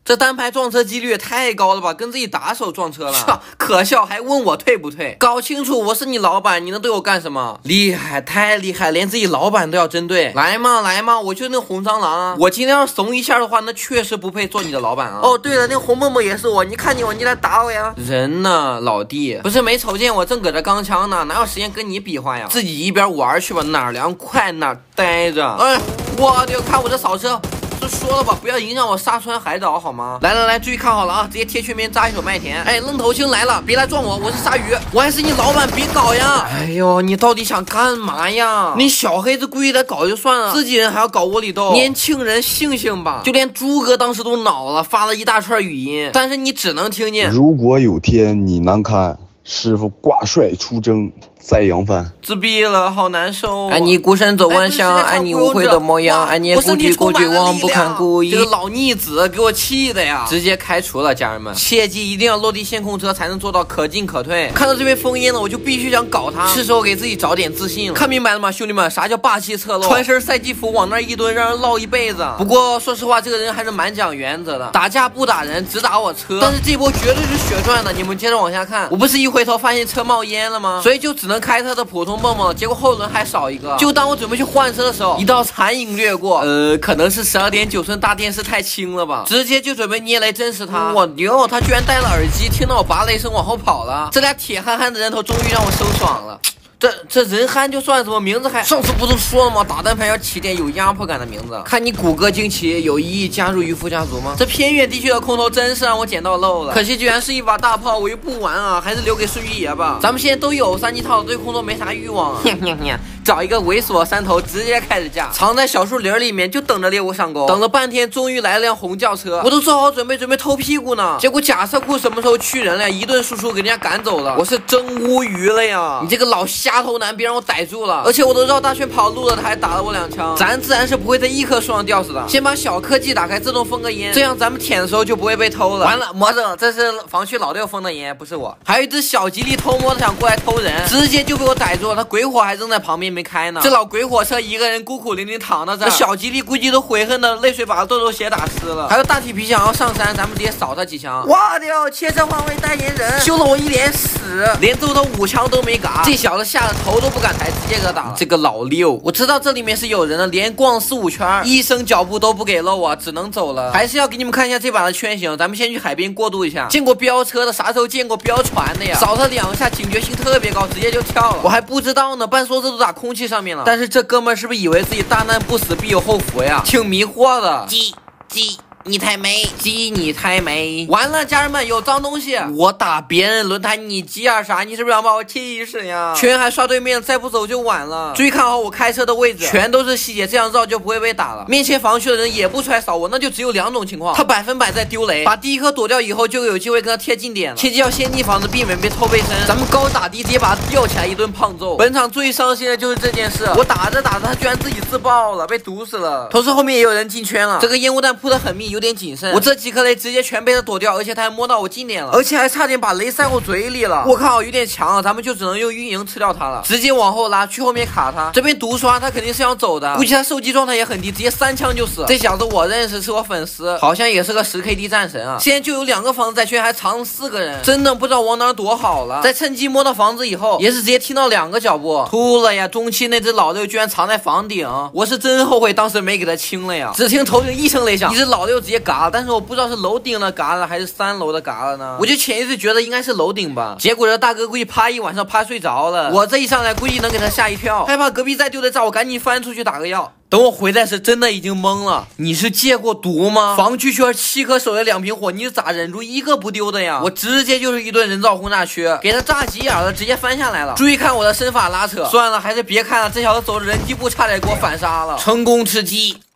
这单排撞车几率也太高了吧，跟自己打手撞车了，可笑，还问我退不退？搞清楚我是你老板，你能对我干什么？厉害，太厉害，连自己老板都要针对。来嘛来嘛，我就是那个红蟑螂啊！我今天要是怂一下的话，那确实不配做你的老板啊。哦，对了，那个红嬷嬷也是我，你看你来打我呀！人呢，老弟，不是没瞅见我正搁这钢枪呢，哪有时间跟你比划呀？自己一边玩去吧，哪儿凉快哪儿待着。哎，我的，看我这扫车。就说了吧，不要影响我沙川海岛好吗？来，注意看好了啊！直接贴全面扎一手麦田。哎，愣头青来了，别来撞我，我是鲨鱼，我还是你老板，别搞呀！哎呦，你到底想干嘛呀？你小黑子故意来搞就算了，自己人还要搞窝里斗，年轻人醒醒吧！就连猪哥当时都恼了，发了一大串语音，但是你只能听见。 如果有天你难堪，师傅挂帅出征。再扬帆， 自闭了，好难受。爱你孤身走万象，爱你无悔的模样，爱你孤举过绝望，不堪故意。这个老逆子给我气的呀，直接开除了，家人们，切记一定要落地线控车才能做到可进可退。看到这边封烟了，我就必须想搞他，是时候给自己找点自信了。看明白了吗，兄弟们？啥叫霸气侧漏？穿身赛季服往那一蹲，让人唠一辈子。不过说实话，这个人还是蛮讲原则的，打架不打人，只打我车。但是这波绝对是血赚的，你们接着往下看。我不是一回头发现车冒烟了吗？所以就只能开他的普通蹦蹦，结果后轮还少一个。就当我准备去换车的时候，一道残影掠过，可能是12.9寸大电视太轻了吧，直接就准备捏雷震死他。我牛，他居然戴了耳机，听到我拔雷声往后跑了。这俩铁憨憨的人头终于让我收爽了。这人憨就算，什么名字还？上次不是说了吗？打单排要起点有压迫感的名字。看你骨骼惊奇，有意加入渔夫家族吗？这偏远地区的空投真是让我捡到漏了，可惜居然是一把大炮，我又不玩啊，还是留给顺玉爷吧。咱们现在都有3级套，对空投没啥欲望啊。找一个猥琐山头，直接开始架，藏在小树林里面，就等着猎物上钩。等了半天，终于来了辆红轿车，我都做好准备偷屁股呢。结果假车库什么时候去人了？一顿输出给人家赶走了，我是真无语了呀！你这个老瞎头男，别让我逮住了！而且我都绕大圈跑路了，他还打了我2枪。咱自然是不会在一棵树上吊死的。先把小科技打开，自动封个烟，这样咱们舔的时候就不会被偷了。完了，魔怔，这是防区老六封的烟，不是我。还有一只小吉利偷摸的想过来偷人，直接就被我逮住了。他鬼火还扔在旁边没开呢。这老鬼火车一个人孤苦伶仃躺到这儿，小吉利估计都悔恨的泪水把豆豆鞋打湿了。还有大铁皮想要上山，咱们直接扫他几枪。哇掉，切车换位代言人，修了我一脸屎，连揍他5枪都没嘎。这小子吓得头都不敢抬，直接给他打了。这个老六，我知道这里面是有人的，连逛4、5圈，一声脚步都不给漏啊，只能走了。还是要给你们看一下这把的圈型，咱们先去海边过渡一下。见过飙车的，啥时候见过飙船的呀？扫他2下，警觉性特别高，直接就跳了。我还不知道呢，半梭子都打空气上面了。但是这哥们是不是以为自己大难不死必有后福呀？挺迷惑的。你太美，你太美。完了，家人们有脏东西，我打别人轮胎，你急啊啥？你是不是想把我气死呀？圈还刷对面，再不走就晚了。注意看好我开车的位置，全都是细节，这样绕就不会被打了。面前防区的人也不出来扫我，那就只有2种情况：他100%在丢雷，把第一颗躲掉以后，就有机会跟他贴近点了。切记要先提防着，避免被偷背身。咱们高打低，直接把他吊起来一顿胖揍。本场最伤心的就是这件事，我打着他居然自己自爆了，被毒死了。同时后面也有人进圈了，这个烟雾弹铺得很密，有点谨慎。我这几颗雷直接全被他躲掉，而且他还摸到我近点了，而且还差点把雷塞我嘴里了。我靠，有点强啊，咱们就只能用运营吃掉他了。直接往后拉，去后面卡他。这边毒刷他肯定是要走的，估计他受击状态也很低，直接3枪就死。这小子我认识，是我粉丝，好像也是个10KD 战神啊。现在就有2个房子在圈，还藏4个人，真的不知道往哪躲好了。在趁机摸到房子以后，也是直接听到2个脚步，秃了呀！中期那只老六居然藏在房顶，我是真后悔当时没给他清了呀。只听头顶一声雷响，一只老六直接嘎了，但是我不知道是楼顶的嘎了还是3楼的嘎了呢？我就潜意识觉得应该是楼顶吧。结果这大哥估计趴一晚上趴睡着了，我这一上来估计能给他吓一跳，害怕隔壁再丢的炸，我赶紧翻出去打个药。等我回来时，真的已经懵了。你是戒过毒吗？防区圈7颗手雷2瓶火，你是咋忍住1个不丢的呀？我直接就是一顿人造轰炸区，给他炸急眼了，直接翻下来了。注意看我的身法拉扯，算了，还是别看了，这小子走着人机步差点给我反杀了，成功吃鸡。